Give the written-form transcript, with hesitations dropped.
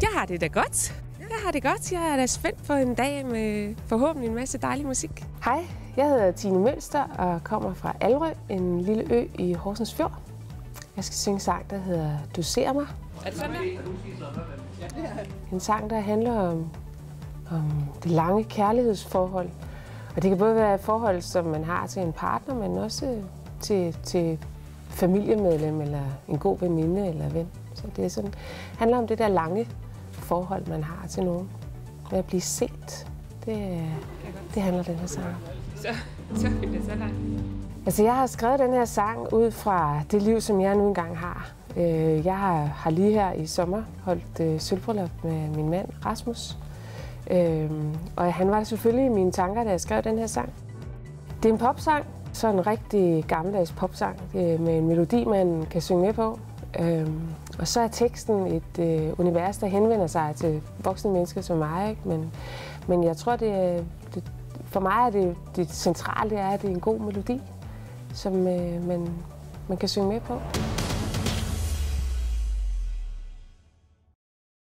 Jeg har det da godt. Jeg er da spændt på en dag med forhåbentlig en masse dejlig musik. Hej, jeg hedder Tine Mølster og kommer fra Alrø, en lille ø i Horsens Fjord. Jeg skal synge en sang, der hedder Du ser mig. Er det sådan der? En sang, der handler om det lange kærlighedsforhold. Og det kan både være et forhold, som man har til en partner, men også til familiemedlem eller en god veninde eller ven. Så det er sådan, handler om det der lange forhold, man har til nogen. Med at blive set. Det handler den her sang om. Så er det så langt. Altså, jeg har skrevet den her sang ud fra det liv, som jeg nu engang har. Jeg har lige her i sommer holdt sølvbryllup med min mand, Rasmus. Og han var selvfølgelig i mine tanker, da jeg skrev den her sang. Det er en popsang, så en rigtig gammeldags popsang med en melodi, man kan synge med på. Og så er teksten et univers, der henvender sig til voksne mennesker som mig. Ikke? Men jeg tror, for mig er det centrale, at det er en god melodi, som man kan synge med på.